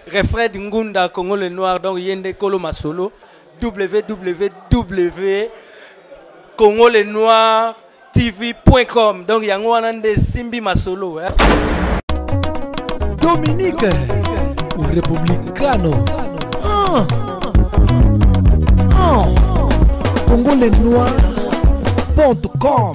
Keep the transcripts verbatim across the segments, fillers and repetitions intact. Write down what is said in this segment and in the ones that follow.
refrain d'Ngunda Congo le Noir, donc Yende Kolo Masolo, w w w point congo le noir t v point com. Donc il y a un Simbi Masolo. Hein? Dominique, ou républicano. Ah. Ah. Congo le Noir point com.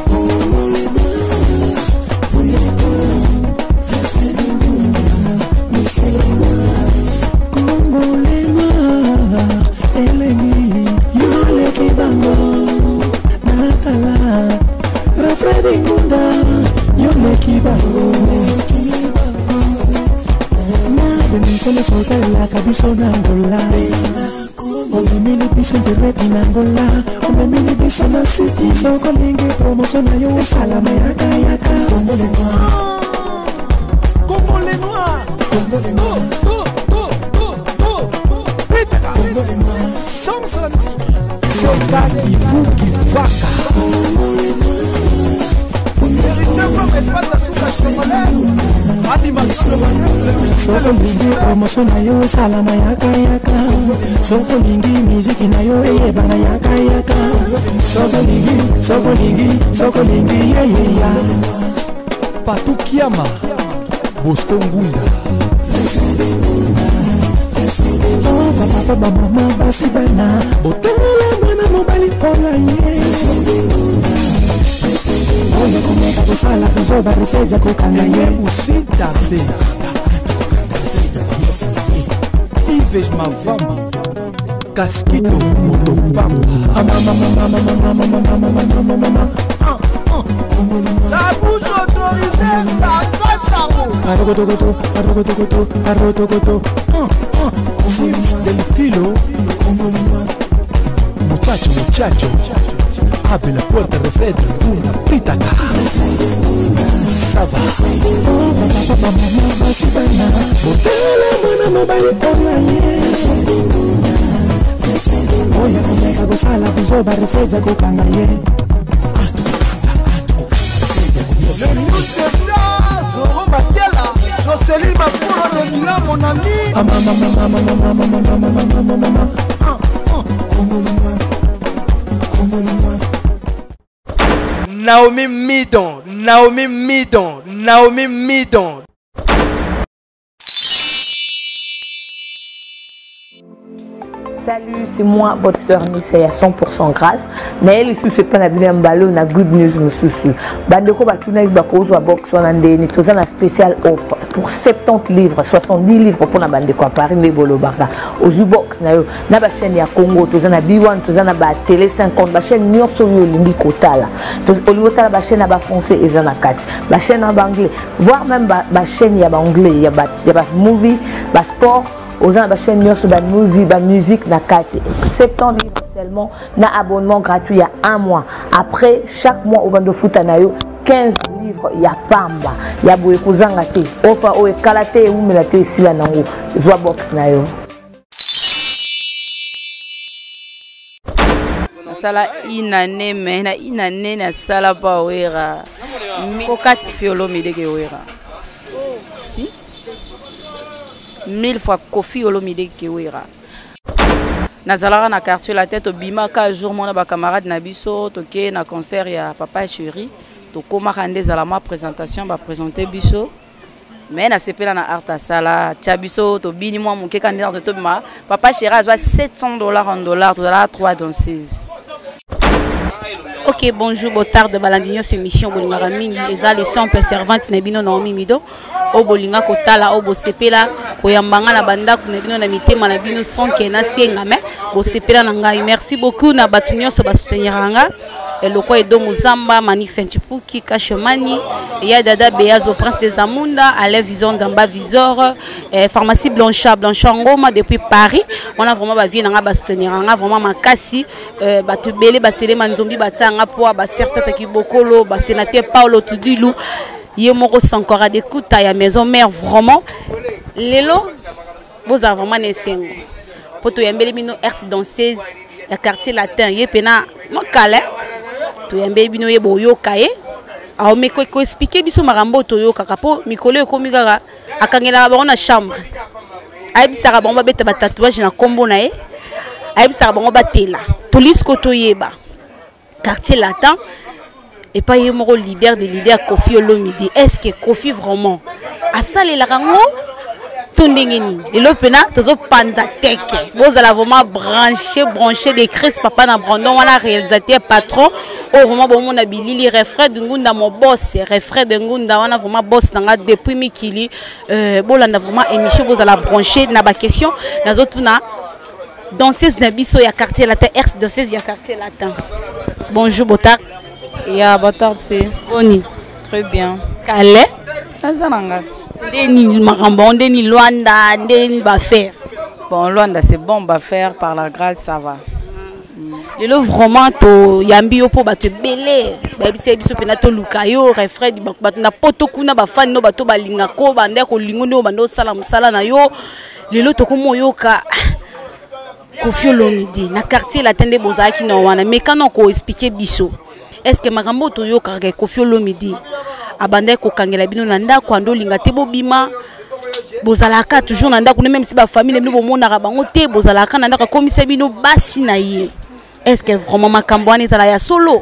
Congo le Noir, Eleni, Yole Kibango, Natala, Rafredi Ngunda, Yole Kibango, Benissone sosa la cabiso nangola, Ome mili biso interreti nangola, Ome mili biso na city, so kolingi promosona yo, Salama yaka yaka, Congo le Noir, Congo le Noir, Congo le Noir. Soldati Vuki Vaka Soko lingi promotion na yo salama yaka yaka Soko lingi miziki na yo eye bana yaka yaka Soko lingi, soko lingi, soko lingi ye ye ya Patu Kiama Bosco Ngunda Oh papa papa mama basi bana Botele mwana mobali ola ye Oye kumeka kusala kuzoba refeja kukanga ye Usita be Ives Mavambi Casquito Motopambo Mama mama mama mama mama mama mama mama La bouche autorisée par Sassaro Arrogotogoto, arrogotogoto, arrogotogoto Sims del filo Muchacho, muchacho Abre la puerta, refreda, una pitaca Sava Oh, papa, papa, mama, basi bana Botele, mwana, mobali, ola, ye Oya, kumeka, gosala, kuzoba, refreda, kukanga, ye Le news de stars, Zoro Makela Jocelyn Mapuro de Milan, mon ami. Ah maman, maman, maman, maman, maman, maman, maman, maman. Ah, ah, Congo le Noir, Congo le Noir. Naomi Midon, Naomi Midon, Naomi Midon. Salut, c'est moi, votre soeur Nissa, à cent pour cent grâce. Mais elle est pas la bien ballon, na good news, monsieur. Bandeko batuna ik bakozo a box on ande ni toza na spécial offre pour soixante-dix livres, soixante-dix livres pour na bandeko à Paris mais bolo barda. Au box na yo, na ba chaîne ya Congo, toza na B one, toza na ba télé cinquante, ba chaîne nyonso yo lingi kotala. Toza au tala ba chaîne ba français et na quatre, ba chaîne en anglais, voire même ba, ba chaîne ya ba anglais, ya ba ya ba movie, ba sport. Aux gens de la chaîne sur la musique, la musique, la carte. soixante-dix livres seulement, na abonnement gratuit il y a un mois. Après, chaque mois au bando foot anayo quinze livres, il y a pamba, il y a boué kouzanga te, ofa oe kalate ou melate ici la nango, zoa box nayo. Sala inane mais na inane na sala pa wera. Ko kat fiolo mi dege wera. Si mille fois Kofi Olomide Kewera. Nazalara na quartier la tête au Bimaka jour mon ba camarade Nabiso toke na concert ya papa chéri to koma kande za la ma présentation ba présenter biso mais na sepela na arta sala tiabiso to bini moi mon ke candidat to ma papa chéri a sept cents dollars en dollars to la trois dans seize. Ok, bonjour, bon tard de Balandinho, c'est mission Bolinga Mingi, et ça les simples servantes Nebino Naomi Mido, au Bolinga Kotala, au Bosepela, au Yambanga la banda, Nebino Namite, Manabino son qui est nassé, Bosepela Nangai. Merci beaucoup, Nabatunio, so Bastuteniranga, et le quoi est Domuzamba, Manik Sentipuki, Kachemani, et Yadada Beazo, Prince des Amunda, Alain Vison, Zamba Visor, Pharmacie Blancha, Blanchangoma, depuis Paris, on a vraiment vie dans Bastuteniranga, vraiment Makasi, Batubele, Basele Manzombi, Batanga. Poa ba serta ki bokolo ba sénateur Paolo Tudilu yemoko encore à d'écoute à maison mère vraiment lelo vous avez vraiment nesengo poto yambeli bino R dans seize ya quartier latin yepena mokale to yambeli bino yebo yokaye a me ko ko expliquer biso marambo to yoka kapo mikolo ko migara akangela ba na chambre ayebisaka bango babeta ba tatouage na kombo na ye ayebisaka bango batela police koto yeba quartier latin et pas yé moko leader de leader Kofi Olomide. Est-ce que Kofi vraiment a salé la rango tondengeni et le pena tozo panza teke vous allez vraiment brancher brancher des crises papa na Brandon wala réalisateur patron au vraiment bon mon abilili refrain de ngunda mon boss refrain de ngunda wana vraiment boss nanga depuis mikili euh bolanda vraiment émission vous allez brancher na ba question na autres na danseuse na biso ya quartier latin ex danseuse ya quartier latin. Bonjour Botard. Ya Botard c'est Boni. Très bien. Calais. Ça ça nanga. Ndeni makambo ndeni Luanda ndeni ba faire. Bon Luanda c'est bon ba faire par la grâce ça va. Le lo vraiment to yambi yo po ba te belé. Ba biso biso pena to lukayo refrain di ba na poto kuna ba fan no ba to ba linga ko ba ndeko lingo no ba no sala musala na yo. Le lo to ko moyoka Kofi Olomide na quartier latin de bozaki na wana mais quand on ko expliquer biso est-ce que makambo to yo ka Kofi Olomide abanda ko kangela bino na ndako ando linga te bobima bozalaka toujours na ndako même si ba famille ne bomona bango te bozalaka na ndako komisa bino basi na ye. Est-ce que vraiment makambo wana ezala ya solo?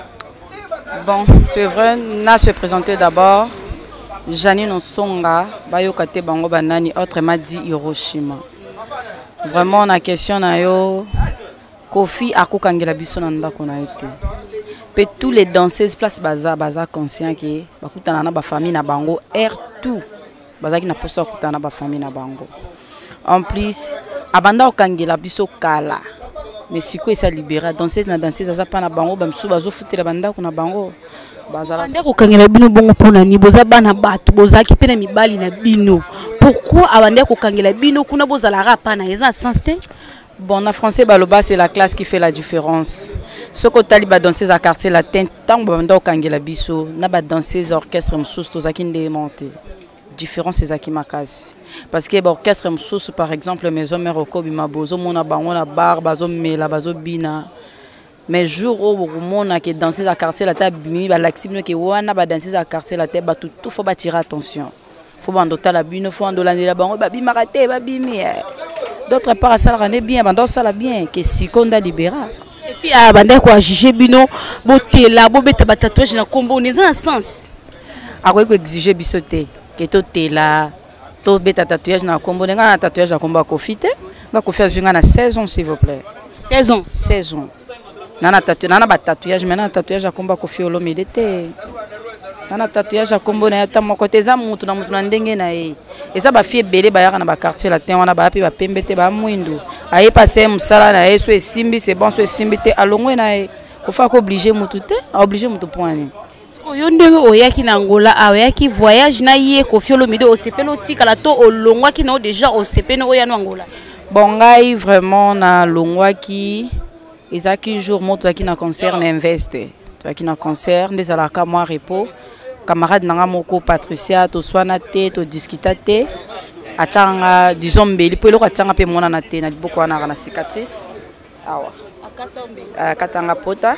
Bon c'est vrai na se présenter d'abord Janine Nsonga bayoka te bango banani autrement dit Hiroshima. Vraiment na question na yo Kofi akokangela biso na ndako na été. Pe tous les danseuses place baza baza conscient que bakutana na ba famille na bango air tout bazaki na poso kutana na ba famille na bango. En plus abanda okangela biso kala mais siko esa libéra danseuse na danseuse za pa na bango bamsu bazo futela banda kuna bango bazala ndeko kangela bino bongo pona ni boza bana bato bozaki pena mibali na bino. Pourquoi abanda ko kangela bino kuna bozala rapa na eza sens te? Bon en français baloba c'est la classe qui fait la différence. Ce que taliba danseuse à quartier latin tant banda okangela biso na ba danseuse orchestre msusu tozaki ndemonte. Différence c'est zaki makasi. Parce que l'orchestre msusu par exemple maison mère okobima bozo mona bango na bar bazo mela bazo bina. Mais jour où on a que danser à quartier la table bimi ba laxime que wana ba danser à quartier la tête ba tout tout faut ba tirer attention. Faut ba ndota la bino faut ndolande la bango ba bima raté ba bimi. D'autre part ça la bien bando ça la bien que si konda libéra. Et puis ah banda ko juger bino botela bo beta ba tatouage na kombo on est dans sens. A quoi exiger bisoté que to tela to beta tatouage na kombo nga na tatouage na kombo Kofi te. Nga Kofi azinga na seize ans s'il vous plaît. seize ans. seize ans. Nana tatouage, nana ba tatouage, maintenant tatouage à combat Kofi Olomide te. Nana tatouage à combo na yata moko te za mutu na mutu na ndenge na ye. Eza ba fie belé ba yaka na ba quartier latin wana ba pe ba pembe te ba mwindu. Aye passer musala na ye so esimbi c'est bon so esimbi te alongwe na ye. Ko fa ko obliger mutu te, obliger mutu point. Ko yo ndenge oyaki na Angola oyaki voyage na ye Kofi Olomide o sepelo tikala to olongwa ki na déjà o sepeno oya no Angola. Bon ngai vraiment na longwa ki ezaki jour moto qui na concert na investe to qui na concert des alaka moi repos camarade nanga moko Patricia to swana te to discuta te achanga disons mbeli po eloko achanga pe mona na te na liboko wana na cicatrice awa akatanga pota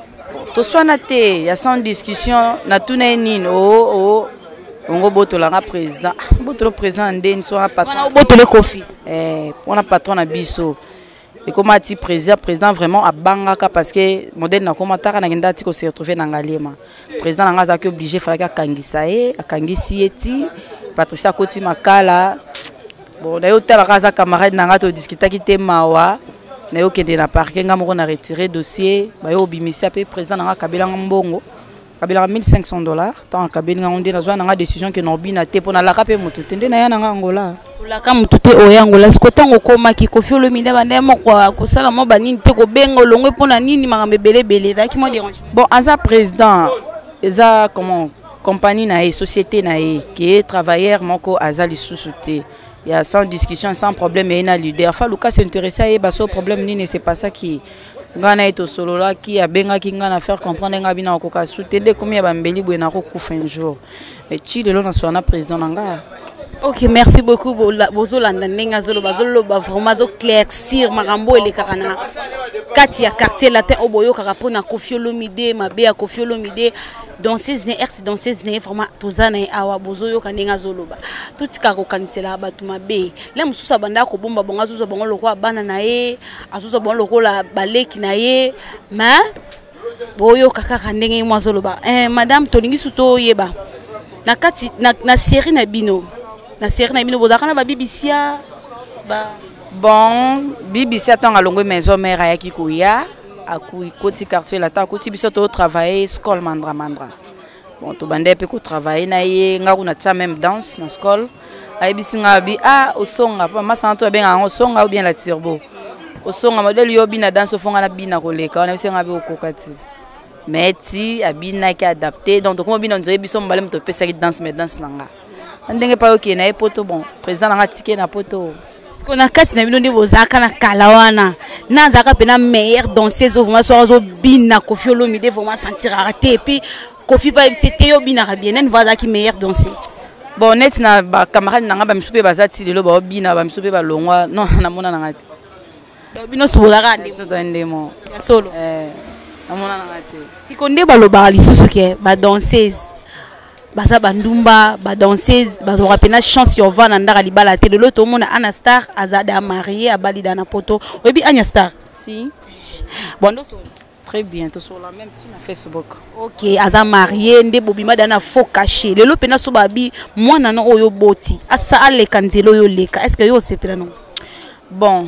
to swana te ya sans discussion na tuna nini o o ongo botola nga président botolo président ndeni so patron wana botole Kofi eh on patron na biso. Et comme a dit président, président vraiment à Bangaka parce que modèle na commentaire na ngenda tiko se retrouver na ngalema. Président na ngaza ki obligé fallait ka kangisa e, akangisi eti Patricia Koti Makala. Bon, na yo tala kaza camarade na ngato discuter ki te mawa. Na yo kende na parquet ngamoko na retirer dossier, ba yo bimisi pe président na Kabila ngambongo. Kabila mille cinq cents dollars, tant Kabila ngondé na zo na décision que nobi na te pona la kape mutu tende na ya na Angola. La cam tout est au Angola. Ce côté on koma qui Kofi Olomide bande mo kwa ko sala mo banini te ko bengo longo pona nini makambe belé belé da ki mo dérange. Bon, asa président, eza comment compagnie na e société na e qui est travailleur moko azali sous-souté. Il y a sans discussion, sans problème et na leader. Fa Lucas s'intéresser à baso problème nini c'est pas ça qui ngana eto solo là qui a benga ki ngana faire comprendre nga bina ko ka soutenir combien ba mbeli bo na ko kufa un jour. Mais tu le na sona président nga Ok, merci beaucoup. Bozolanda nenga zolo bazolo ba vraiment zo claircir marambo ele kakana. Kati ya quartier latin oboyo kakapona Koffi Olomide mabe ya Koffi Olomide danseuse ne ex danseuse ne vraiment tozana awa bozoyo kanenga zolo ba. Tutika ko kanisela batu mabe. Le mususa banda ko bomba bonga zuzo bongo lokwa bana na ye, azuzo bongo lokola baleki na ye, ma boyo kaka kanenge mwazolo ba. Eh madame tolingi suto yeba. Na kati na, na série na bino. Na série na bino bozakana ba B B C ba bon B B C tant alongo maison mère ayaki koya akui koti quartier la ta koti biso to travailler école mandra mandra bon to bande pe ko travailler na ye ngaku na tsa même danse na école ay bisinga bi ah osonga pa masana to benga osonga ou bien la tirbo osonga modèle yo bina danse fonga na bina koleka na bisinga bi okokati mais ti abina ki adapté donc comme bina on dirait biso mbalem to pesa ki danse mais danse nanga ndenge pa ok na poto bon président na ticket na poto parce qu'on a quatre na bino ndi bozaka na kalawana na zaka pena meilleure danseuse vraiment so zo bina Koffi Olomide vraiment sentir raté et puis Koffi pa c'était yo bina bien ne voilà qui meilleure danseuse bon net na ba camarade nanga ba misupe bazati lelo ba bina ba misupe ba longwa non na mona na ngati bino sobolaka ndi so to ndemo solo eh na mona na ngati sikonde ba loba lisusu ke ba danseuse baza bandumba ba danseuse bazo rapena chance yo vana ndaka libala te lelo to mona Anastar azada marié abali dana poto obi Anastar si bon do so très bien to sur la même tu na Facebook ok aza marié nde bobima dana faux caché lelo pena so babi mwana no oyo boti asa aleka nzelo yo leka est-ce que yo sepela non bon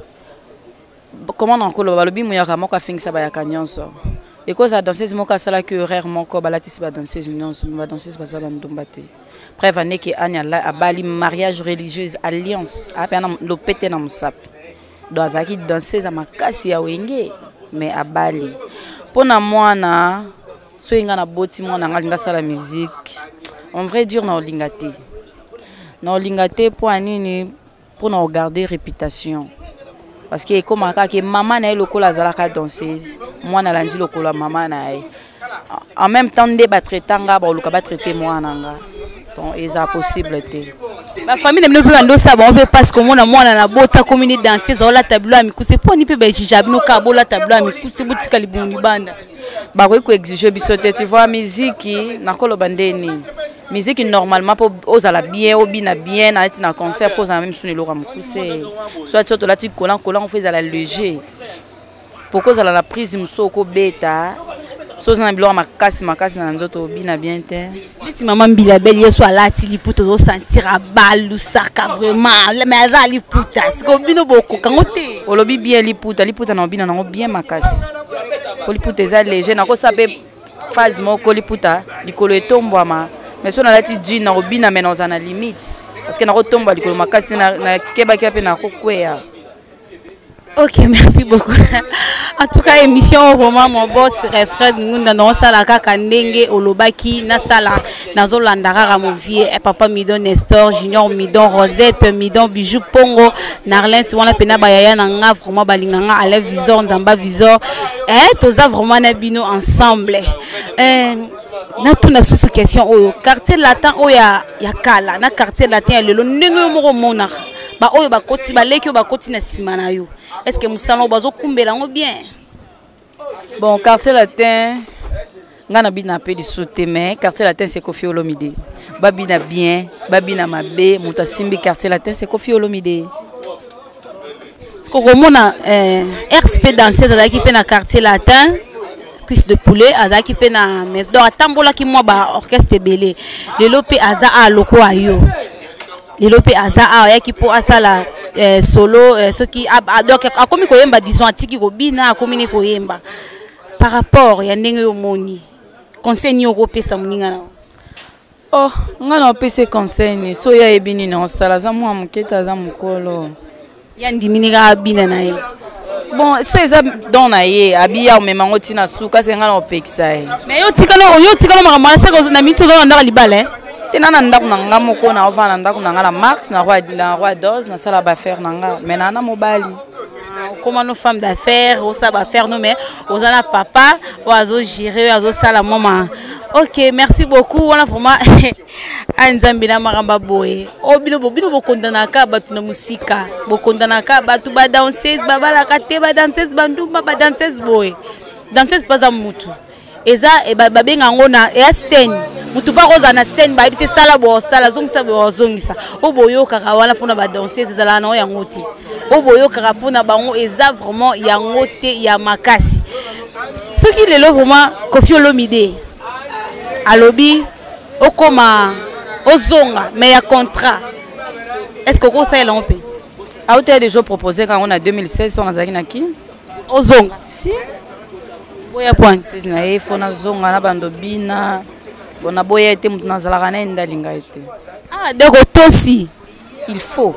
comment on kolo balobi muyaka moko afingisa ba yakanyonso. Et cause à danseuse moka sala que horaire moko balatis ba danseuse non ba danseuse ba sala ndombate. Preuve ane que anya la abali mariage religieuse alliance apena lopete na musapi. Do azaki danseuse makasi ya wenge mais abali. Pona mwana so inga na boti mwana ngalinga sala musique. En vrai dire na olingate. Na olingate po anini pour na garder réputation. Parce que comme que maman na lokola zalaka danseuse moi na landi lokola maman na en même temps débat traitanga ba lokola traiter moi nanga donc est possible té ma famille ne peut ando ça bon parce que moi na moi na bota commune danseuse ola tableau amikuse po ni pe ba jijabi no ka bola tableau amikuse butika libuni banda ba ko exiger bisote tu vois musique na kolo bandeni musique normalement pour osala bien obina bien na tina concert faut ça même sonner lora mukuse soit soit la ti colant colant on fait à la léger pourquoi ça la prise musoko beta so ça na bilo makasi makasi na nzoto obina bien te liti maman mbila belle yeso ala ti liputo zo sentir a balu saka vraiment le mais ali puta ko bino boko kangote olobi bien liputa liputa na obina na bien makasi poliputa eza léger na ko sape phase moko liputa likolo etombwama mais so na lati jean na obina mais na na limite parce que na ko tomba likolo makasi na na keba kia pe na ko kwea. Ok, merci beaucoup. En tout cas, émission vraiment mon boss Fred Ngunda non sala kaka ndenge olobaki na sala nazo landara mon vieux et papa Midon Nestor Junior Midon Rosette Midon Bijou Pongo Narlens wana pena bayaya na nga vraiment balinganga à la visor nzamba visor eh toza vraiment na bino ensemble eh na tuna susu question oyo quartier latin oya ya kala na quartier latin lelo ndenge moko mona ba oyo ba koti ba leki ba koti na simana yo est-ce que musalo bazo kumbela ngo bien bon quartier latin ngana bina pe di sauter mais quartier latin c'est Koffi Olomide babina bien babina mabe muta simbi quartier latin c'est Koffi Olomide ce que romona euh R C P danseuse azaki pe na quartier latin cuisse de poulet azaki pe na mais do atambola ki mo ba orchestre belé lelo pe aza a loko ayo lelo pe aza a yaki po asala eh, solo eh, ce qui a donc akomi koyemba disons atiki kobina akomi ne koyemba par rapport ya ndenge yo moni conseil ni okopesa muninga na oh ngana opesa conseil ni so ya ebini na osala za mwa muketa za mukolo ya ndiminika bina na ye bon so eza don na ye abiya omema ngo tina suka se ngana opekisa ye mais yo tikalo yo tikalo makambo na seko na mitso zo ndaka libala tena na ndako na nga moko na ova na ndako na nga la Max na roi na roi d'Oz na sala ba faire na nga mais na na mobali comment nos femmes d'affaires au ça va faire nous mais aux ana papa oazo gérer oazo sala mama Ok, merci beaucoup. On a vraiment Anzambina Maramba Boy. Oh, bino bino bokondanaka batu na musika. Bokondanaka batu ba danseuse babala kate ba danseuse bandumba ba danseuse boy. Danseuse pas amutu. Eza e ba benga ngona e scène. Mutu ba roza na scène ba bise sala bo sala zongisa bo zongisa. O boyo kaka wana pona ba danseuse ezala na ya ngoti. O boyo kaka pona bango eza vraiment ya ngote ya makasi. Ce qui est là vraiment Koffi Olomide. Alobi okoma ozonga mais il y a contrat. Est-ce que vous savez l'on peut? A hauteur déjà proposé quand on a deux mille seize on a zaki na ki ozonga. Si. Boya point. C'est na e fona zonga na bando bina. Bona boya été mutu na zalaka na ndalinga été. Ah donc aussi il faut.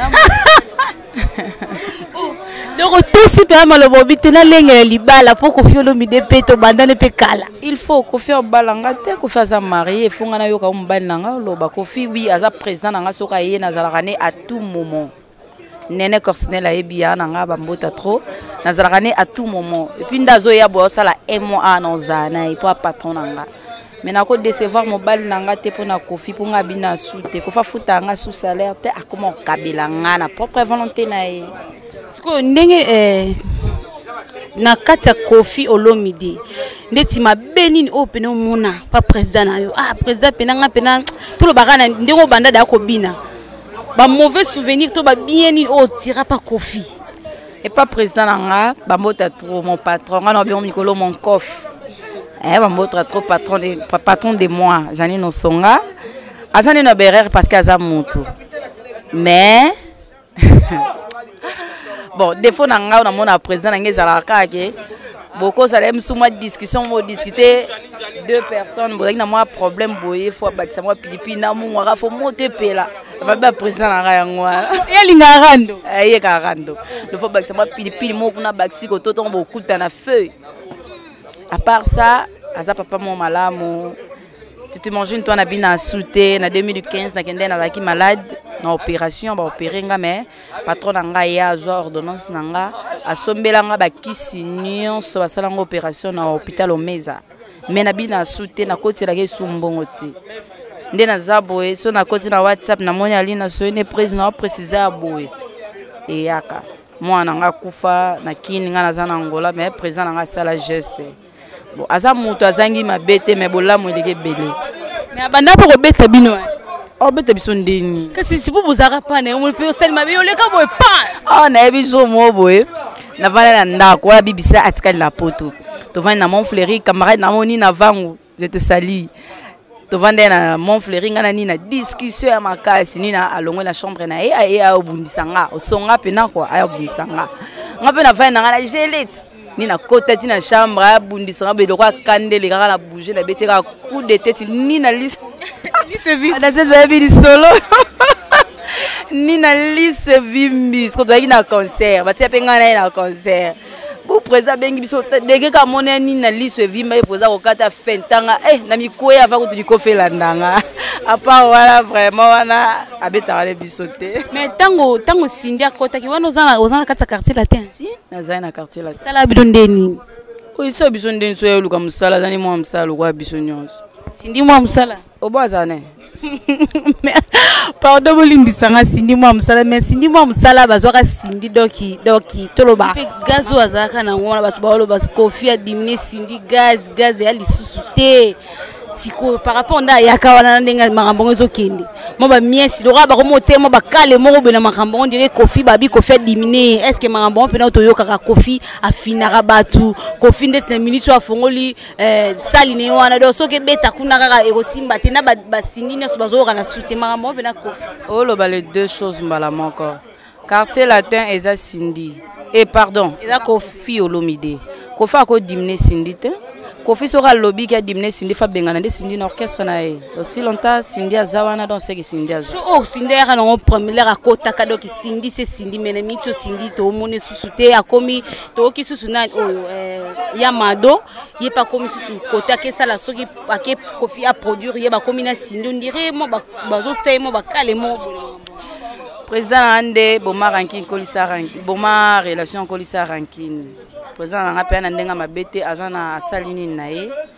Donc tout si pe amalo bobite na lengela libala pour Koffi Olomide peto bandane pe kala. Il faut Koffi obalanga te Koffi aza marié fonga na yoka umbali nanga loba Koffi oui aza président nanga soka ye na zalakane à tout moment. Nene Corsnel a ebia nanga bambota trop na zalakane à tout moment. Et puis ndazo ya bo sala un mois na zana et pas patron nanga. Mais na ko décevoir mobile nanga te pona Koffi pour nga bina soute Koffi futa nga sous salaire te akoma kabela nga na propre volonté na ye. Siko ndenge eh na kati ya Koffi Olomide ndeti mabeni o pena mona pa président na yo ah président pena nga pena to lo bakana ndenge banda da ko bina ba mauvais souvenir to ba bien ni o tira pa Koffi et pas président nga ba mota trop mon patron nga no bien mikolo mon coffre eh ba mota trop patron de patron de moi Jani no songa azani no berer parce que aza mutu mais bon défaut nanga on a mon président nanga zalaka ke beaucoup ça aime sous moi discussion mo discuter deux personnes bon na moi problème boye faut batisa moi pilipi na mu ngara faut monter pela ba président nanga yangwa yeli ngarando eh ye karando le faut batisa moi pilipi mo kuna baxi ko toto beaucoup na feuille à part ça aza papa mon malamu tu te imagines toi na bina souté na deux mille quinze na kende na laki malade na opération ba opérer nga mais patron nga ya zo ordonnance nga asombela nga ba kisi nyonso basala nga opération na hôpital Omeza mais na bina souté na koti la ke sumbongo te nde na zaboe so na koti na WhatsApp na moni ali na so ne président préciser aboe et yaka mwana nga kufa na kini nga na zana Angola mais président nga sala geste. Bon, aza mutu azangi mabete me bolamu eleke bele. Mais abanda pour beta bino. Oh beta biso ndeni. Kasi si vous zara pa na mo pe sel mabe oleka boy pa. Oh na biso mo boy. Na vana na ndako ya bibisa atikali la poto. To vanda na Montfleury camarade na moni na vangu. Je te salue. To vanda na Montfleury ngana ni na discussion ya makasi ni na alongo na chambre na e a e a obundisanga. Osonga pena kwa aya obundisanga. Ngape na vanda na gelette. Ni na kota ti na chambre abundisanga be lokwa kandele kaka na bouger na beteka coup de tête ni na liste ni se vit na tête ba bi solo ni na liste vimbi ko to na concert ba ti penga na na concert bu président bengi biso dege ka mona ni na liste vimba e poza ko kata fentanga eh na mikoya va ko tu ko fela ndanga à part voilà vraiment wana abeta le bisoté mais tango tango sindia kota ki wana ozana ozana kata quartier latin si na zaina quartier latin sala bidondeni o iso bisondeni so yoluka musala zani mo musala kwa bisonyos sindi mo musala obazane pardon bolindi sanga sindi mo musala mais sindi mo musala bazwaka sindi doki doki toloba gazo azaka na ngona batu ba oloba Koffi a diminuer sindi gaz gaz ya lisusu te siko par rapport na yaka wana ndenga makambo zo kende mo ba miesi do ba ko mote mo ba kale mo be na makambo on dirait Koffi babi Koffi diminuer est-ce que makambo pe na to yoka ka Koffi afinaka batu Koffi ndeti na ministre afongoli eh sali ne wana do so ke beta kuna kaka eko simba te na ba sindi ne so bazoka na sute makambo pe na Koffi oh lo ba les deux choses mbala moko quartier latin eza sindi et pardon eza Koffi Olomide Koffi a ko diminuer sindi te Koffi sera lobby qui a diminué Cindy Fabengana de Cindy l'orchestre na e aussi longtemps Cindy azawana dans ce que Cindy aza oh Cindy era na première à kota kado ki Cindy c'est Cindy mais micho Cindy to mone susute akomi to ki susuna oh eh Yamado il pas comme susu kota ke sala soki ake Koffi a produire il ba komi na Cindy on dirait mo ba bazo tsemo ba kale mo président ande boma ranking kolisa ranking boma relation kolisa ranking président nga pe na ndenga mabete azana asalini na ye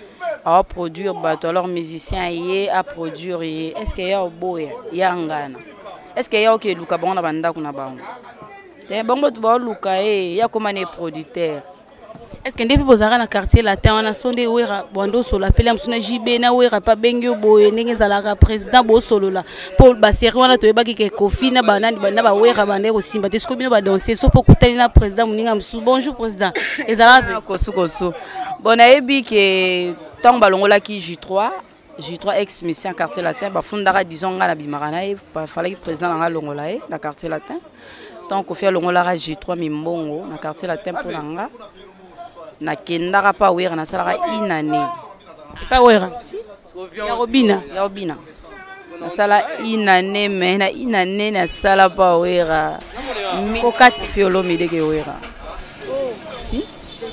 à produire bateau alors musicien y à produire est-ce qu'il y a boya ya ngana est-ce qu'il y a que luka bon na banda kuna bango et bon ba luka e ya comme un producteur est-ce que depuis bozara na quartier latin on a sondé wera bondo solo appelé amsuna jibe na wera pa bengyo boye ndenge zalaka président bo solo la pour ba série wana to yebaki ke kofi na banani bana ba wera bande ko simba te sko bino ba danser so pour kutani na président muninga msu bonjour président ezala ko su ko su bon ayebi ke tant balongola ki J trois J trois ex mission quartier latin ba fundaka disons nga na bimarana e fallait président nga longola e na quartier latin tant ko faire longola J trois mimbongo na quartier latin pour nga na kendaka pa wera na salaka inane pa wera ya robina ya robina na sala inane mais na inane na sala pa wera ko kat fiolo mideke wera si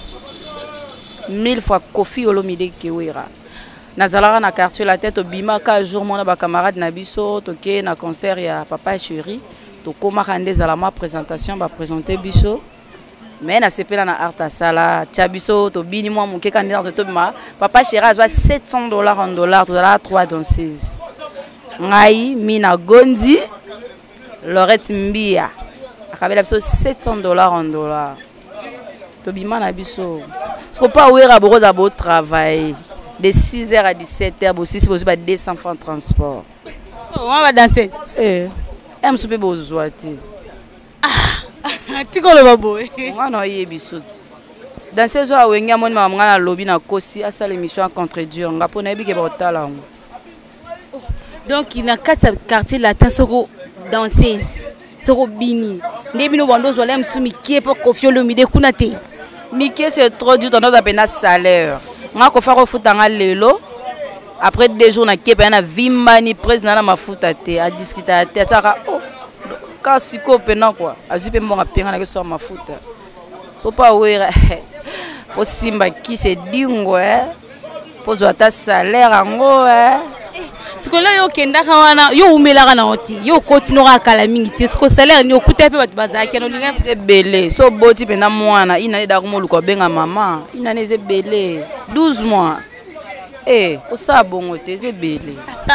mille fois kofi olo mideke wera na salaka na quartier la tête obima ka jour mona ba camarade na biso toke na concert ya papa chéri to koma kande za la ma présentation ba présenter biso. Mais na sepela na arta sala tiabiso to bini moi mon candidat to tobima papa chéri a sept cents dollars en dollars to la trois danseuses ngai mina gondi Lorette Mbia akabela biso sept cents dollars en dollars to bima na biso ce pas wera boko za beau travail de six heures à dix-sept heures bo six bo ba deux cents francs transport on va danser eh em soupe bo zoati tiko le baboy ngana yebi soti dans ces jours wenga moni mama ngana lobi na kosi asala émission contre Dieu ngapo na yebi ke botala ngo donc il na quatre quartier latin soko danseuse soko bini ndebi no bando zo lem sumi ki po kofiolo mi de kuna te Mickey c'est trop dur dans notre peine salaire nga ko fa ko futanga lelo après deux jours na kepe na vimani président na mafuta te a discuter te ataka oh kasi ko pena quoi azipe mbonga penga na ke so mafuta so pa wera o simba ki se dingo eh pozo ata salaire ango eh sikola yo kenda kawana yo umela kana oti yo continue kala mingi te siko salaire ni okuta pe bat bazaki no linga ze belé so boti pena mwana ina ida ko moluko benga mama ina ne ze belé douze mois eh o sa bongo te ze belé.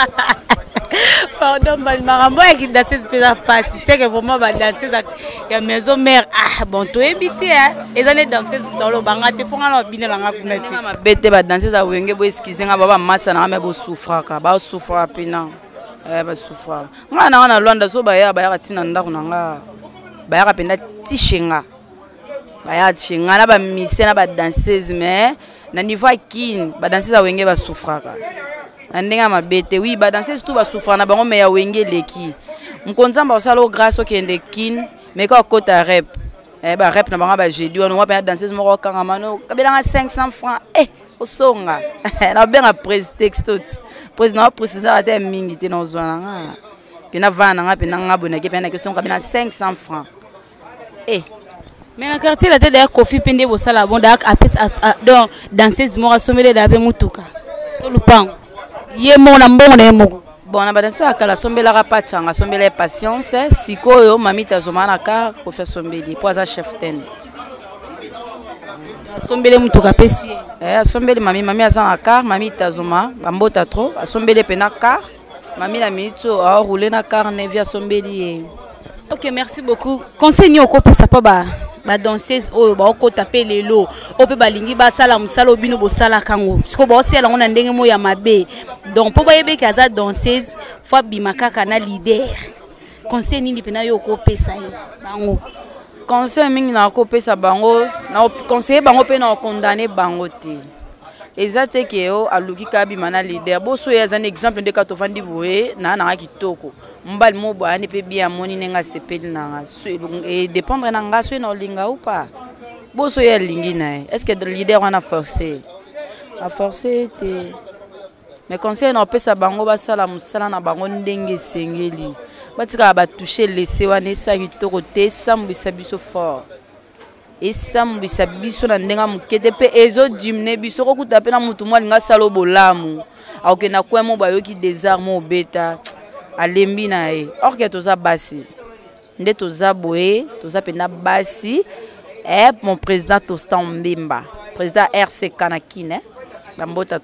Pardon, ma maman qui danse pas passe. C'est que vraiment ma danseuse ya maison mère ah bon to éviter hein. Et ça les danseuses dans le banga te pour la bine la ngapuna te. Ma bête ba danseuse a wenge bo excuser nga baba massa na me bo souffra ka ba souffra pina. Eh ba souffra. Nga na na Luanda so ba ya ba ya tina ndako na nga. Ba ya penda tishenga. Ba ya tishenga na ba mission na ba danseuse mais na niveau kin ba danseuse a wenge ba souffra ka. Andinga mabete oui ba danser tout ba souffra na bango me ya wenge leki mkonzamba osalo grâce au kende kin me ka kota rep eh ba rep na bango ba jeudi on va pas danser moko kanga mano kabela cinq cents francs eh osonga na benga prétexte président préciser ate mingi te no zwana nga pina vana nga pina nga bona ke pina ke son kabela cinq cents francs eh mais na quartier la tête de Kofi pende bo sala bon dak apes donc danser moko somele da be mutuka to lupango ye mona mbongo na yemo bon na badansa akala sombela rapatanga sombela patience sikoyo mami tazoma na car ko faire sombeli po za chef ten sombele mutuka pesi eh sombeli mami mami aza na car mami tazoma bambota trop sombele pena car mami la minito a rouler na car ne via sombeli. OK, merci beaucoup. Conseil au ko pesa pa ba ba danseuse oyo ba ko taper lelo o pe balingi ba sala musala bino bo sala kango siko ba osela ngona ndenge mo ya mabe donc po ba yebe kaza danseuse fo bimaka kana leader conseil nini pena yo ko pesa yo bango conseil mingi na ko pesa bango na conseiller bango pe na condamner bango te ezate ke o aluki ka bimana leader bo so ya un exemple de ka to fandi boye na na kitoko mbali mo bo ani pe bia moni nenga sepeli na et dépendre na nga so na linga ou pas bo so ya lingi na est-ce que le leader on a forcé a forcé te mais conseil na pesa bango ba sala musala na bango ndenge sengeli batika ba toucher laisser wana sa kitoko te sambisa biso fort et sambisa biso na ndenga mukete pe ezo dimne biso ko kuta pe na mutu mwa linga salo bolamu auke na kwa mo ba yoki désarme obeta alembi na e or que toza basi nde toza boye toza pena basi eh mon président Tostan Mbemba président R C Kanakine bambota trop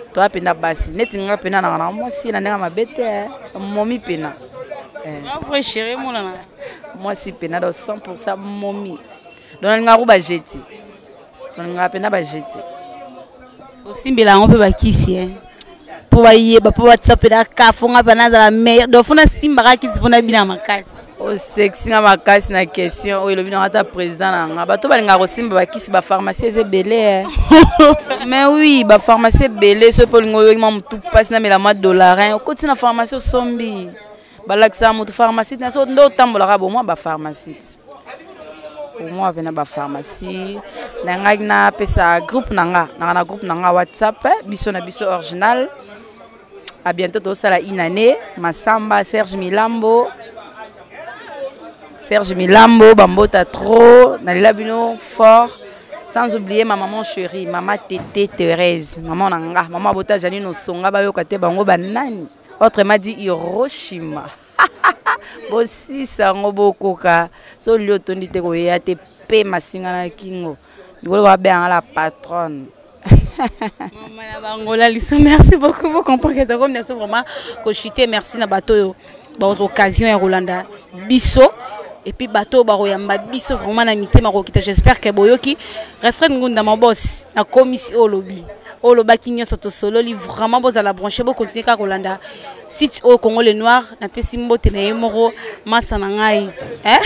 toi pena basi neti nga pena na na moi si na nga mabete momi pena va vrai chérie mon na moi si pena do cent pour cent momi donc nga ruba jeti donc nga pena ba jeti aussi mbela on peut ba kisi hein pour ba yeba pour WhatsApp na ka fonga bana za meilleur do fona simba ka kisi pona bina makasi o sexy nga makasi na question o ilobi na ata président na nga bato balinga ko simba ba kisi ba pharmacie ze belé mais oui ba pharmacie belé so polingo yo ma mutu passe na mela ma dollar hein ko tina pharmacie sombi ba laksa mutu pharmacie na so ndo tambola ka bo moi ba pharmacie au moins venir ba pharmacie na nga na pesa groupe nanga na na groupe nanga WhatsApp biso na biso original à bientôt to sala une année Masamba Serge Milambo Serge Milambo Bambota trop na lila bino fort sans oublier ma maman chérie maman Tété Thérèse maman nanga maman bota Janine no songa ba yo kate bango banani autrement dit Hiroshima bosi sango bokoka so lio tondi te ko ya te pe masinga na kingo ngolo ba be la patronne maman na bangola liso merci beaucoup vous comprenez que comme nous vraiment ko chité merci na bato yo ba occasion ya Rolanda biso et puis bato ba royamba biso vraiment na mitema ko kita j'espère que boyoki refrain ngunda ma boss na commission au lobby au lobaki nyo soto solo li vraiment boza la brancher bo continuer ka Rolanda site au Congo le noir na pesi mbote na yemoro masa na ngai hein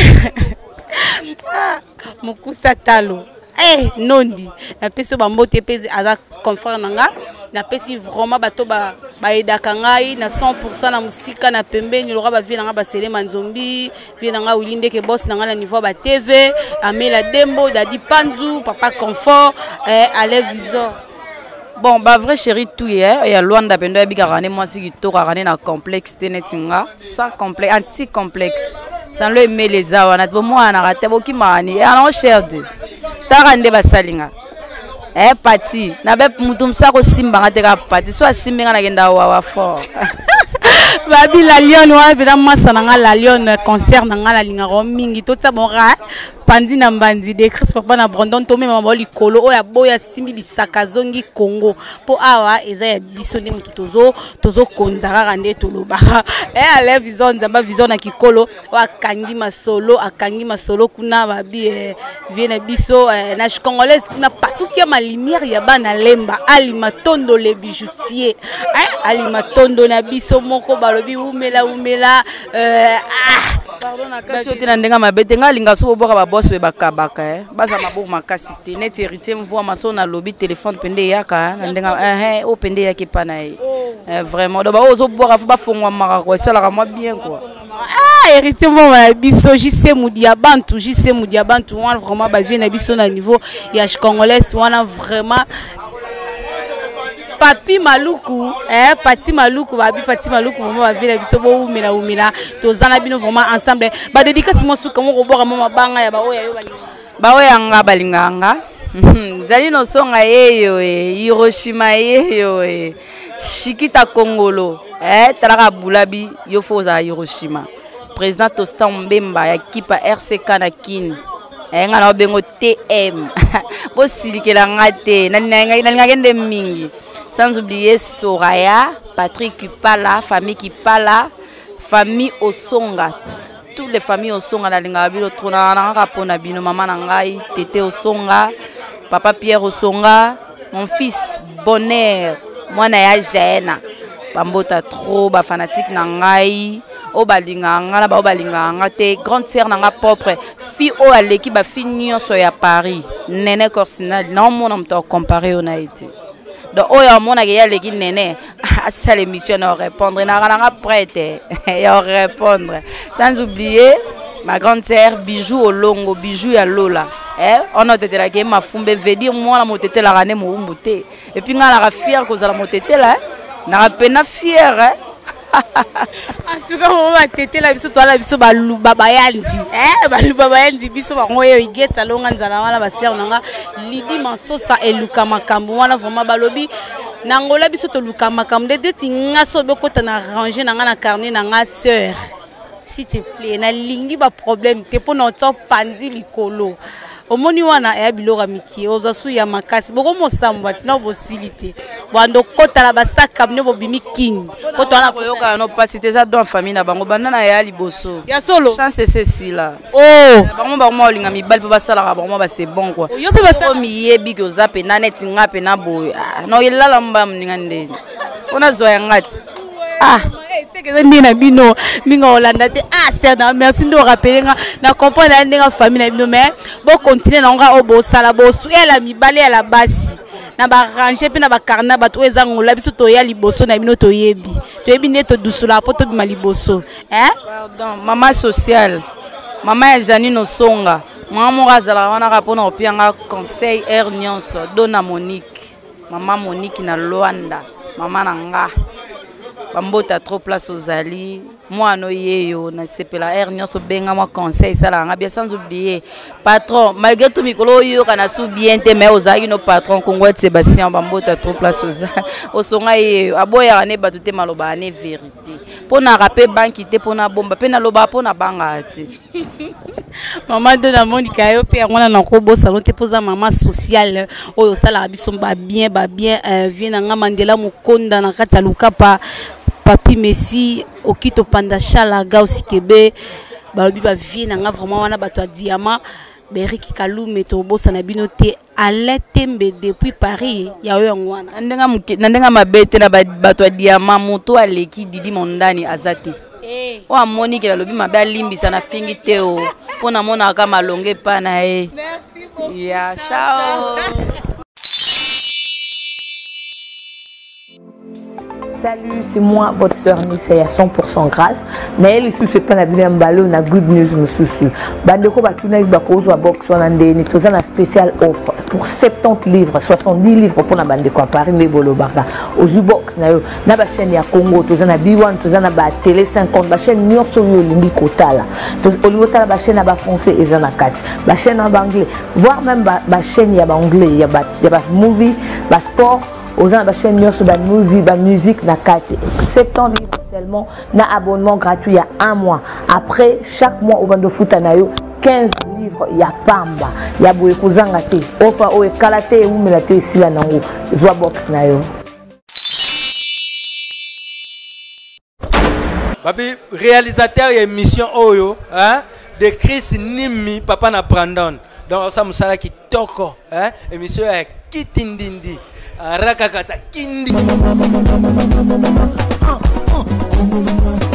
mokusa talo eh nondi na pesi ba mbote pesi aza confrère nanga na pesi vraiment bato ba ba edaka ngai na cent pour cent na musika na pembeni lora ba vie nanga ba sele manzombi vie nanga wilinde ke boss nanga na niveau ba T V Amela Dembo Dadi Panzu papa confort eh ale visor. Bon, bah vrai chérie tout hier, et à Luanda Bendo et Bigarane, moi si tu as un complexe, tenetinga, sans complexe, anti-complexe, sans le aimer les awanat, bon moi on a raté beaucoup mani, et alors cher de, t'as rendu basalinga, eh parti, n'a pas moutoum ça ko simba ngate ka parti, soit simba na genda wa fort. Babi la lion wa bida masa na la lion concert na la linga ro mingi to ta bon ra pandi na mbandi de Chris papa na Brandon to mema boli kolo o ya boya simbi bisaka zongi Congo po awa eza ya biso ndi mututozo tozo konzara rande to loba e ale vision nzamba vision na kikolo wa kangi masolo akangi masolo kuna babi eh, viene biso eh, na congolaise kuna partout qui a ma lumière ya bana lemba ali matondo le bijoutier hein ali matondo na biso moko balobi umela umela euh, ah pardon na kasi oti na ndenga mabete nga linga so boka ba boss be bakabaka eh baza maboka makasi te net héritier mvoa maso na lobby téléphone pende yaka na ndenga eh o pende yaki pana eh vraiment do ba ozo boka fu ba fongwa maka ko sala ka moi bien quoi ah héritier mvoa biso jise mudia bantu jise mudia bantu wana vraiment ba vie na biso na niveau ya congolaise wana vraiment Papi Maluku, eh, Pati Maluku, Babi Pati Maluku, maman va venir biso bo umela umela, tozana bino vraiment ensemble. Ba dédicace mo suka mo robora mama banga ya ba oya yo balinga. Ba oya nga balinganga. Jali no songa yeyo e Hiroshima yeyo e Shikita Kongolo, eh, talaka bulabi yo foza Hiroshima. Président Tostan Mbemba ya kipa R C K na kin. Eh nga na bengo T M. Bo silikela ngate, na nga na nga ngende mingi. Sans oublier Soraya, Patrick Kipala, famille Kipala, famille Osonga. Toutes les familles Osonga na linga bilo trona na rapona bino maman na ngai, Tété Osonga, papa Pierre Osonga, mon fils Bonheur, moi na ya Jena. Bambota trop ba fanatique na ngai, o balinga ngala ba o balinga ngate grande sœur na nga propre, fille o aleki ba fille nyonso ya Paris. Nene Corsinal, non mon homme to comparé on a été. Donc, oh, ya mon agaya leki nene, à ça l'émission à répondre, n'a rien à prête, et à répondre. Sans oublier ma grande sœur Bijou au Longo, Bijou à Lola. Eh, on a été là qui m'a fumé, veut dire moi la motete la rane mo umbuté. Et puis on a fier que ça la motete là, n'a peine fier. En tout cas, on va téter la biso toi la biso balu babayanzi. Eh, balu babayanzi biso ba ngoyo iget salonga nzala wala ba sœur nanga Lidi Mansosa et Luka Makambu wana vraiment balobi nangola biso to Luka Makambu de tinga so beko na ranger nanga na carnet nanga sœur. S'il te plaît, na lingi ba problème te po na to pandi likolo. omoni wana ya biloko miki ozasu ya makasi boko mosamba tina bosilité bando kotala basaka mne bobimi king koto wana koyoka no pasité za don famille na bango banda na ya liboso ya solo chance c'est si là oh bango bango linga mibali pe basala bango ba c'est bon quoi yo pe basala miyebi ko zape na neti ngape na boy no yelala mba mninga ndeni ona zoya ngati ah c'est que c'est bien bino minga Hollande ah c'est merci de rappeler na comprendre ndinga famille na bino mais bon continuer na nga obo sala bo su ela mibale ya la basi na ba ranger pe na ba karna ba to ezango la biso to ya liboso na bino to yebi to yebi ne to dusula po to bima liboso hein pardon mama sociale mama ya Janine Songa mama morazala wana rapona opianga conseil air nyonso dona Monique mama Monique na Luanda mama nanga bambota trop place aux ali moi no yeyo na sepela air nyonso benga moi conseil sala nga bien sans oublier patron malgré tout mikolo yo kana sou bien te mais ozaki no patron Kongo Sébastien bambota trop place aux osonga yeyo aboya ne batute maloba ne vérité pona rapper banki te pona bomba pe na loba pona banga te maman de la Monica yo pe ngona na ko bo salon te poza maman sociale oyo sala biso ba bien ba bien vient nga Mandela Mukonda na kata lukapa papi Messi okito panda chala ga osikebe ba lobi ba vient nga vraiment wana bato a diamant Beriki Kalume to bosa na bino te aletembe depuis Paris ya yo ngwana ndenga ndenga mabete na bato a diamant moto aleki Didi Mondani azati eh o amoni ke la lobi mabe limbisa na fingi te o pona mona kama longe pana eh merci beaucoup ya ciao. Salut, c'est moi, votre sœur Nissa, à cent pour cent grâce. Mais elle est pas la bien ballon, na good news, monsieur. Bandeko batuna ik bakozo a box on ande ni toza na spécial offre pour soixante-dix livres, soixante-dix livres pour na bandeko à Paris mais bolo barda. Au box na yo, na ba chaîne ya Congo, toza na B one, toza na ba télé cinquante, ba chaîne nyonso yo lingi kotala. Toza au tala ba chaîne ba français et na quatre, ba chaîne en anglais, voire même ba, ba chaîne ya ba anglais, ya ba ya ba movie, ba sport. Aux gens de la chaîne sur la musique, la musique, la carte. soixante-dix livres seulement, na abonnement gratuit il y a un mois. Après, chaque mois, au bando foot anayo, quinze livres, il y a pamba, il y a boué kouzangate, ofa oe kalate ou melate ici la nango, zoa box nayo. Papi, réalisateur et émission Oyo, hein, de Chris Nimi, papa na Brandon. Donc, ça moussala qui toko, hein, émission est Kitindindi. Rakakata kindi.